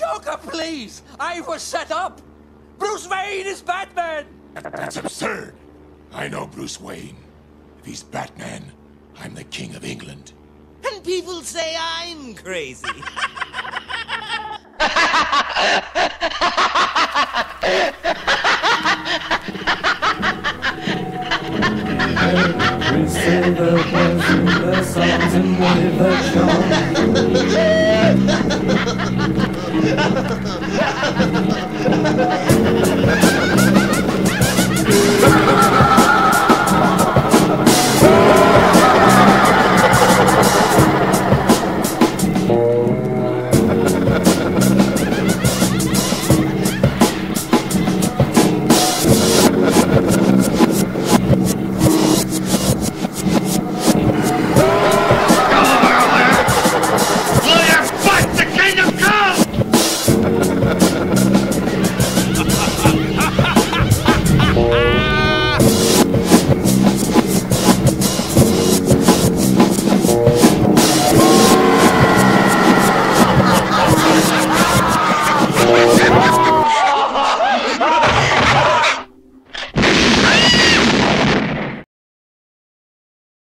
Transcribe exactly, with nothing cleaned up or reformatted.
Joker, please! I was set up! Bruce Wayne is Batman! That's absurd. I know Bruce Wayne. If he's Batman, I'm the King of England. And people say I'm crazy.